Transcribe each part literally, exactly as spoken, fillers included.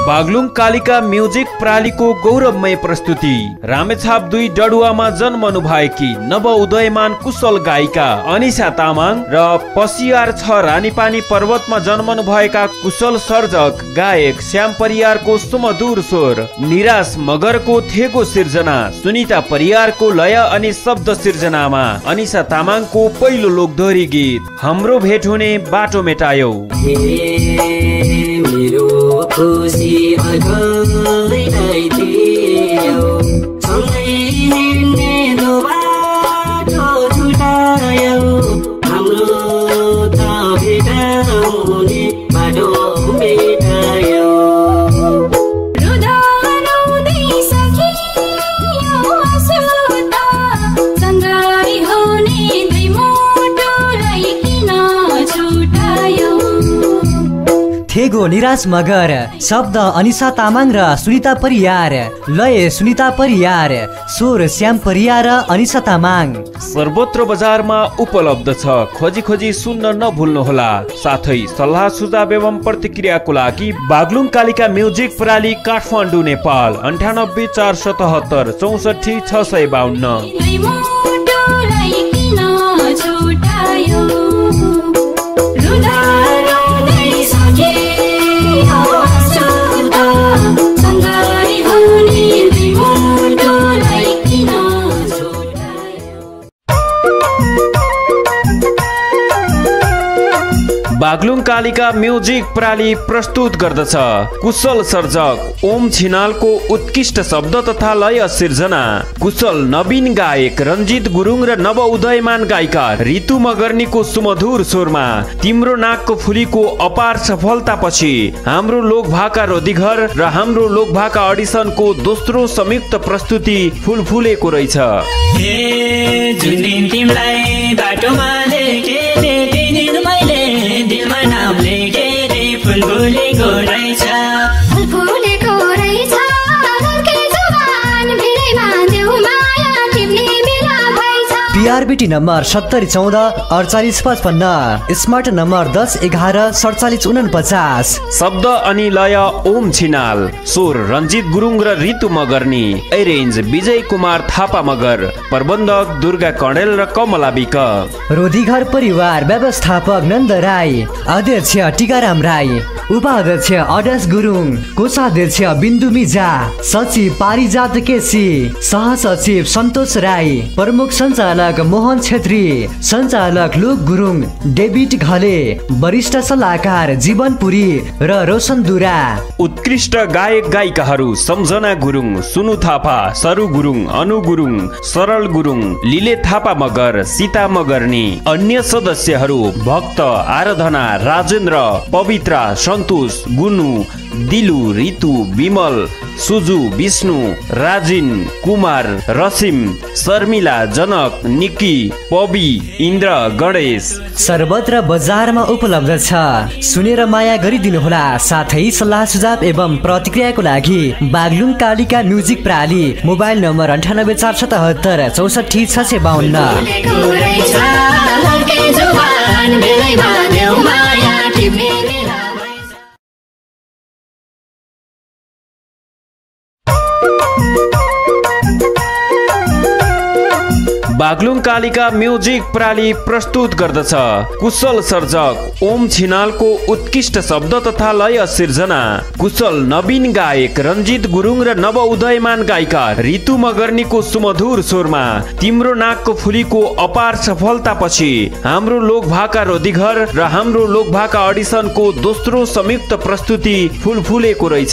Baglung Kalika music प्रालीको गौरवमय प्रस्तुति। रामेछाप दुई डडुवामा जन्मनु भएकी नव उदयमान कुशल गायिका अनिसा तामाङ र पसियार छ रानीपानी पर्वतमा जन्मनु भएका कुशल सर्जक गायक श्याम परियारको सुमधुर स्वर, निराश मगरको थेगो सिर्जना, सुनिता परियारको लय अनि शब्द सिर्जनामा अनिसा तामाङको पहिलो लोकदोहोरी गीत हाम्रो भेट हुने बाटो मेटायौ। खुसी भगाइदियो सँगै हिँड्ने दो बाटो छुटायौ, हाम्रो त भेटाउने बाटो मेटायौ। थेगो निराश मगर, शब्द अनिसा तामाङ र सुनिता परियार, लय सुनिता परियार, स्वर श्याम परियार र अनिसा तामाङ। सर्वत्र बजारमा उपलब्ध छ, खोजी खोजी सुन्न नभुल्नुहोला। साथै सल्लाह सुझाव एवं प्रतिक्रियाको लागि बागलुङ कालिका म्युजिक प्राली काठमाडौँ नेपाल अन्ठानब्बे चार सतहत्तर चौसठी छ सय बाहन्न। बागलुङ कालिका म्युजिक प्राली प्रस्तुत गर्दछ कुशल सर्जक ओम छिनालको उत्कृष्ट शब्द तथा लय सिर्जना, कुशल नवीन गायक रञ्जित गुरुङ र नव उदयमान गायिका ऋतु मगर्नीको सुमधुर स्वरमा तिम्रो नाकको फुलीको अपार सफलतापछि हाम्रो लोकभाका रोधीघर र हाम्रो लोकभाका अडिसनको दोस्रो संयुक्त प्रस्तुति फुलफुलेको रहेछ। दिलमा नाम लेखेर फुलफुलेको रहेछ, फुलफुलेको रहेछ, लड्के जुबान भिरैमा देऊ माया टिप्ने बेला भएछ। पिआरबिटी नम्बर सत्तरी चौध अडचालिस पचपन्न, स्मार्ट नम्बर दस एघार सडचालिस उनपचास। शब्द अनि लय ओम छिनाल, स्वर रञ्जित गुरुङ र ऋतु मगर्नी, एरेन्ज विजय कुमार थापा मगर, प्रबन्धक दुर्गा कणेल र कमला विक। रोधीघर परिवार व्यवस्थापक नन्द राई, अध्यक्ष टिकाराम राई, उपाध्यक्ष अडस गुरुङ, कोषाध्यक्ष बिन्दु मिजा, सचिव पारिजात केसी, सहसचिव सन्तोष राई, प्रमुख सञ्चालक मोहन छेत्री, सञ्चालक लोक गुरुङ, डेभिड घले, वरिष्ठ सल्लाहकार जीवन पुरी र रोशन दुरा। उत्कृष्ट गायक गायिकाहरू सम्झना गुरुङ, सुनु थापा, सरु गुरुङ, अनु गुरुङ, सरल गुरुङ, लिले थापा मगर, सीता मगर्नी। अन्य सदस्यहरू भक्त, आराधना, राजेन्द्र, पवित्रा, सन्तोष, गुनु, दिलु, ऋतु, विमल, सुजु, विष्णु, राजिन, कुमार, रसिम, शर्मिला, जनक, निकी, पवि, इन्द्र, गणेश। सर्वत्र बजारमा उपलब्ध छ, सुनेर माया गरिदिनुहोला। साथै सल्लाह सुझाव एवं प्रतिक्रियाको लागि बागलुङ कालिका म्युजिक प्राली, मोबाइल नम्बर अन्ठानब्बे चार सतहत्तर चौसठी छ सय बाहन्न। बागलुङ कालिका म्युजिक प्राली प्रस्तुत गर्दछ कुशल सर्जक ओम छिनालको उत्कृष्ट शब्द तथा लय सिर्जना, कुशल नवीन गायक रञ्जित गुरुङ र नव उदयमान गायिका ऋतु मगर्नीको सुमधुर स्वरमा तिम्रो नाकको फुलीको अपार सफलतापछि हाम्रो लोकभाका रोधीघर र हाम्रो लोकभाका अडिसनको दोस्रो संयुक्त प्रस्तुति फुलफुलेको रहेछ।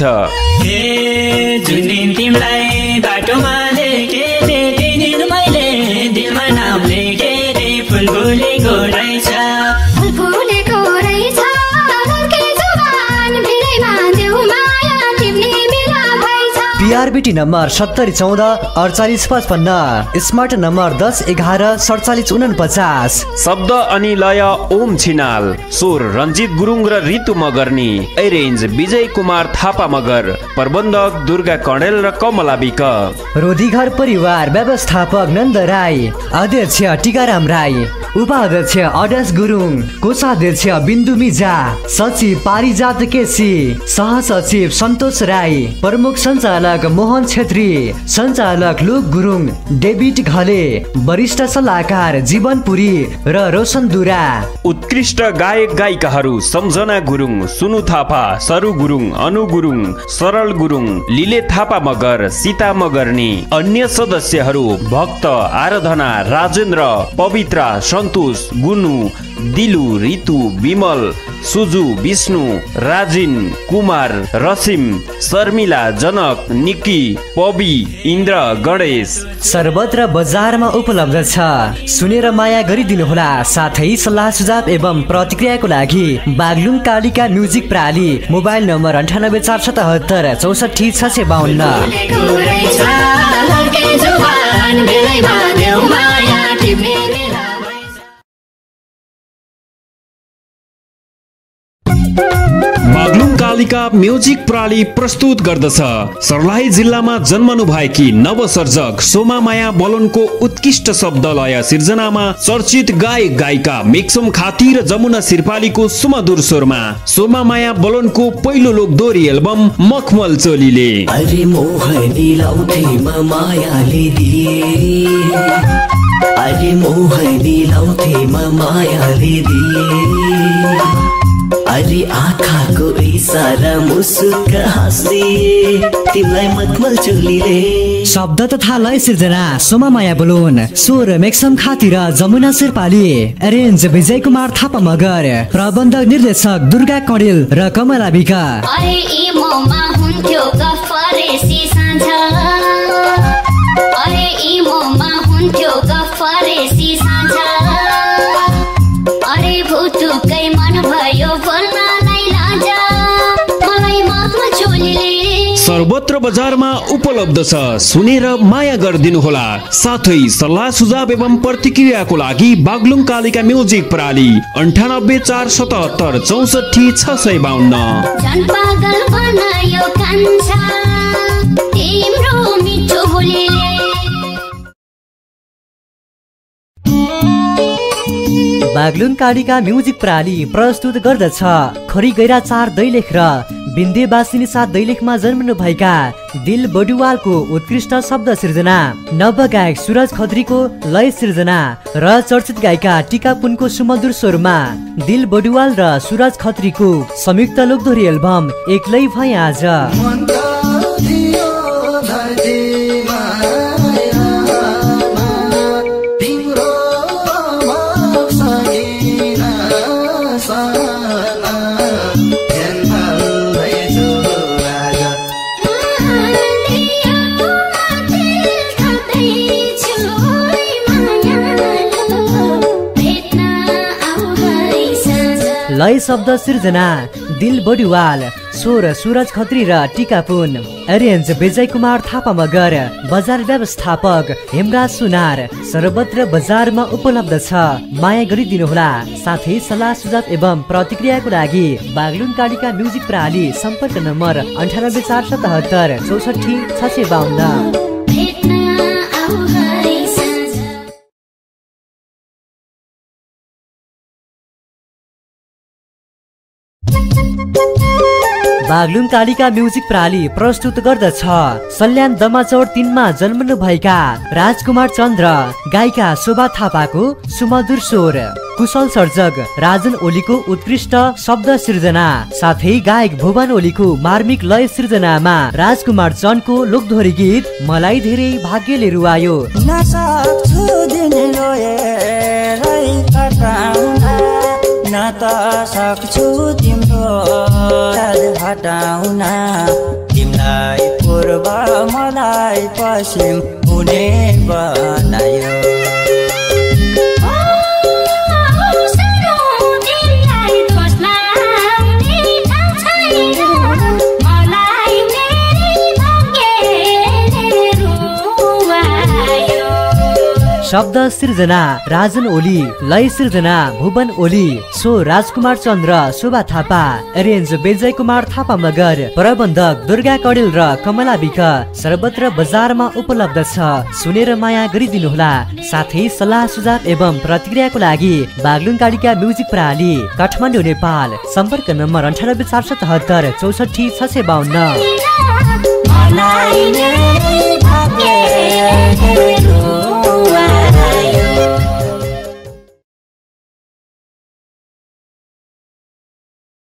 दिलमा नाम लेखेर फुलफुलेको रहेछ, फुलफुलेको रहेछ, लड्के जुबान भिरैमा देऊ माया टिप्ने बेला भएछ। एनआरबिटी नम्बर सत्तरी चौध अडचालिस पचपन्न, स्मार्ट नम्बर दस एघार सडचालिस उनपचास। शब्द अनि लय ओम छिनाल, स्वर रञ्जित गुरुङ र ऋतु मगर्नी, एरेन्ज विजय कुमार थापा मगर, प्रबन्धक दुर्गा कणेल र कमला विक। रोधीघर परिवार व्यवस्थापक नन्द राई, अध्यक्ष टिकाराम राई, उपाध्यक्ष अड्यास गुरुङ, कोषाध्यक्ष बिन्दु मिजा, सचिव पारिजात केसी, सहसचिव सन्तोष राई, प्रमुख सञ्चालक मोहन छेत्री, सञ्चालक लोक गुरुङ, डेभिड घले, वरिष्ठ सल्लाहकार जीवन पुरी र रोशन दुरा। उत्कृष्ट गायक गायिकाहरू सम्झना गुरुङ, सुनु थापा, सरु गुरुङ, अनु गुरुङ, सरल गुरुङ, लिले थापा मगर, सीता मगर्नी। अन्य सदस्यहरू भक्त, आराधना, राजेन्द्र, पवित्रा, सन्तोष, गुनु, दिलु, ऋतु, विमल, सुजु, विष्णु, राजिन, कुमार, रसिम, शर्मिला, जनक, निकी, पवि, इन्द्र, गणेश। सर्वत्र बजारमा उपलब्ध छ, सुनेर माया गरिदिनुहोला। साथै सल्लाह सुझाव एवं प्रतिक्रियाको लागि बागलुङ कालिका म्युजिक प्राली, मोबाइल नम्बर अन्ठानब्बे चार सतहत्तर चौसठी छ सय बाहन्न। बागलुङ कालिका म्युजिक प्रणाली प्रस्तुत गर्दछ सर्लाही जिल्लामा जन्मनु भएकी नवसर्जक सोमा माया बलोनको उत्कृष्ट शब्द लय सिर्जनामा चर्चित गायक गायिका मेक्सम खाती र जमुना सिरपालीको सुमधुर स्वरमा सोमा माया बलोनको पहिलो लोकदोरी एल्बम मखमल चोलीले। अरे मोहनी लाउथेमा मायाले दिए, अरे मोहनी लाउथेमा मायाले दिए, अरे आँखाको इसारा मुसुक हाँस्दिए, तिमीलाई मखमल चोलीले। शब्द तथा लय सिर्जना सोमा माया बलोन, स्वर मेक्सम खाती र जमुना शेर्पाली, एरेन्ज विजय कुमार थापा मगर, प्रबन्धक निर्देशक दुर्गा कणेल र कमला विका। अरे इमोमा हुन्थ्यो गफरेसी साँझ, अरे इमोमा हुन्थ्यो गफरेसी साँझ, अरे भुतुकै मन भयो बोल्नलाई लाज, मलाई मखमल चोलीले। सर्वत्र बजारमा उपलब्ध छ, सुनेर माया गरिदिनु होला। साथै सल्लाह सुझाव एवं प्रतिक्रियाको लागि बागलुङ कालिका म्युजिक प्रणाली अन्ठानब्बे चार सतहत्तर चौसठी छ सय बाहन्न। झन् पागल बनायो कान्छा तिम्रो मिठो बोलीले। बागलुङ कालिका म्युजिक प्रणाली प्रस्तुत गर्दछ खरी गैरा चार दैलेख र बिन्देवासिनी सात दैलेखमा जन्मनु भएका दिल बडुवालको उत्कृष्ट शब्द सिर्जना, नवगायक सुरज खत्रीको लय सिर्जना र चर्चित गायिका टिका पुनको सुमधुर स्वरमा दिल बडुवाल र सुरज खत्रीको संयुक्त लोकदोरी एल्बम एक्लै भए आज। लय शब्द सिर्जना दिल बडुवाल, स्वर सुरज खत्री र टिका पुन, एरेन्ज विजय कुमार थापा मगर, बजार व्यवस्थापक हेमराज सुनार। सर्वत्र बजारमा उपलब्ध छ, माया गरिदिनुहोला। साथै सल्लाह सुझाव एवं प्रतिक्रियाको लागि बागलुङ कालिका म्युजिक प्रणाली, सम्पर्क नम्बर अन्ठानब्बे चार सतहत्तर चौसठी छ सय बाहन्न। बागलुङ कालिका म्युजिक प्रणाली प्रस्तुत गर्दछ सल्यान दमाचौर तीनमा जन्मनु भएका राजकुमार चन्द्र, गायिका शोभा थापाको सुमधुर स्वर, कुशल सर्जक राजन ओलीको उत्कृष्ट शब्द सिर्जना, साथै गायक भुवन ओलीको मार्मिक लय सिर्जनामा राजकुमार चन्दको लोकधोरी गीत मलाई धेरै भाग्यले रुवायो। न त सक्छु तिम्रो हटाउन, तिमीलाई पूर्व मलाई पश्चिम हुने बनायो। शब्द सिर्जना राजन ओली, लय सिर्जना भुवन ओली, स्वर राजकुमार चन्द्र शोभा थापा, एरेन्ज विजय कुमार थापा मगर, प्रबन्धक दुर्गा कडेल र कमला विक। सर्वत्र बजारमा उपलब्ध छ, सुनेर माया गरिदिनुहोला। साथै सल्लाह सुझाव एवं प्रतिक्रियाको लागि बागलुङ कालिका म्युजिक प्रणाली काठमाडौँ नेपाल। सम्पर्क नम्बर अन्ठानब्बे चार सय तहत्तर चौसठी छ सय बाहन्न।